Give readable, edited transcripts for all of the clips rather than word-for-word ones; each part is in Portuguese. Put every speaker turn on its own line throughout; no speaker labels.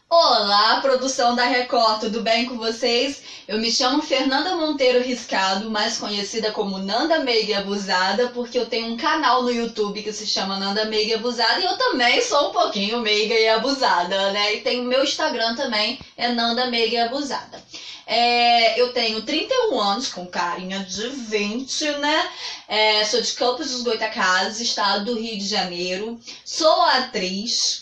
Olá, produção da Record, tudo bem com vocês? Eu me chamo Fernanda Monteiro Riscado, mais conhecida como Nanda Meiga Abusada, porque eu tenho um canal no YouTube que se chama Nanda Meiga Abusada e eu também sou um pouquinho meiga e abusada, né? E tem o meu Instagram também, é Nanda Meiga Abusada. Eu tenho 31 anos, com carinha de 20, né? Sou de Campos dos Goytacazes, estado do Rio de Janeiro. Sou atriz.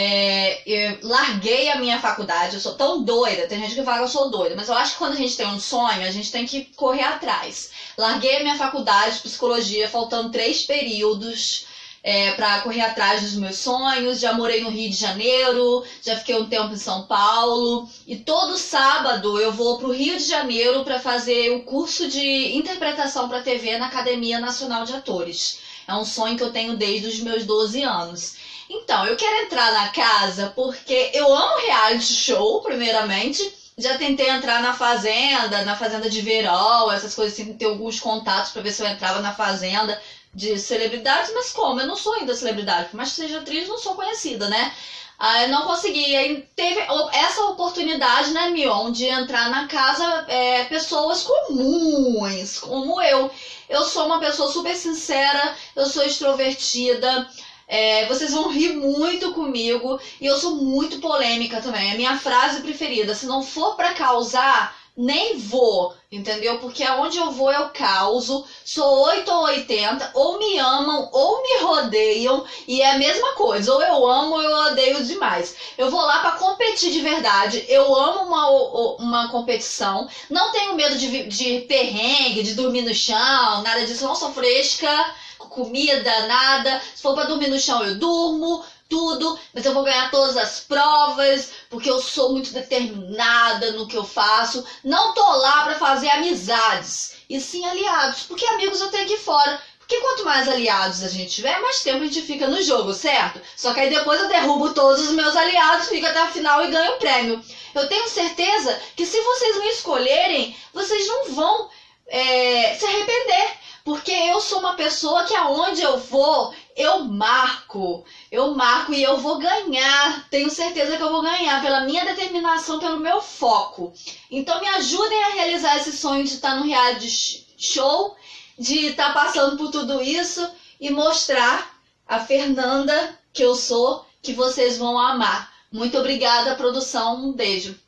Eu larguei a minha faculdade, eu sou tão doida, tem gente que fala que eu sou doida, mas eu acho que quando a gente tem um sonho, a gente tem que correr atrás. Larguei a minha faculdade de psicologia, faltando 3 períodos para correr atrás dos meus sonhos. Já morei no Rio de Janeiro, já fiquei um tempo em São Paulo, e todo sábado eu vou pro Rio de Janeiro para fazer o curso de interpretação para TV na Academia Nacional de Atores. É um sonho que eu tenho desde os meus 12 anos. Então, eu quero entrar na casa porque eu amo reality show, primeiramente. Já tentei entrar na Fazenda de Verão, essas coisas assim, ter alguns contatos para ver se eu entrava na Fazenda de celebridades, mas como? Eu não sou ainda celebridade, por mais que seja atriz, não sou conhecida, né? Eu não consegui. Aí teve essa oportunidade, né, Mion, de entrar na casa pessoas comuns, como eu. Eu sou uma pessoa super sincera, eu sou extrovertida. Vocês vão rir muito comigo e eu sou muito polêmica também. É a minha frase preferida: se não for pra causar, nem vou, entendeu? Porque aonde eu vou eu causo. Sou 8 ou 80, ou me amam ou me rodeiam, e é a mesma coisa, ou eu amo ou eu odeio demais. Eu vou lá pra competir de verdade. Eu amo uma competição, não tenho medo de perrengue, de dormir no chão, nada disso. Não sou fresca comida, nada. Se for pra dormir no chão, eu durmo, tudo. Mas eu vou ganhar todas as provas, porque eu sou muito determinada no que eu faço. Não tô lá pra fazer amizades, e sim aliados, porque amigos eu tenho aqui fora. Porque quanto mais aliados a gente tiver, mais tempo a gente fica no jogo, certo? Só que aí depois eu derrubo todos os meus aliados, fico até a final e ganho o prêmio. Eu tenho certeza que se vocês me escolherem, vocês não vão se arrepender. Porque eu sou uma pessoa que aonde eu vou, eu marco e eu vou ganhar. Tenho certeza que eu vou ganhar pela minha determinação, pelo meu foco. Então me ajudem a realizar esse sonho de estar no reality show, de estar passando por tudo isso e mostrar a Fernanda que eu sou, que vocês vão amar. Muito obrigada, produção. Um beijo.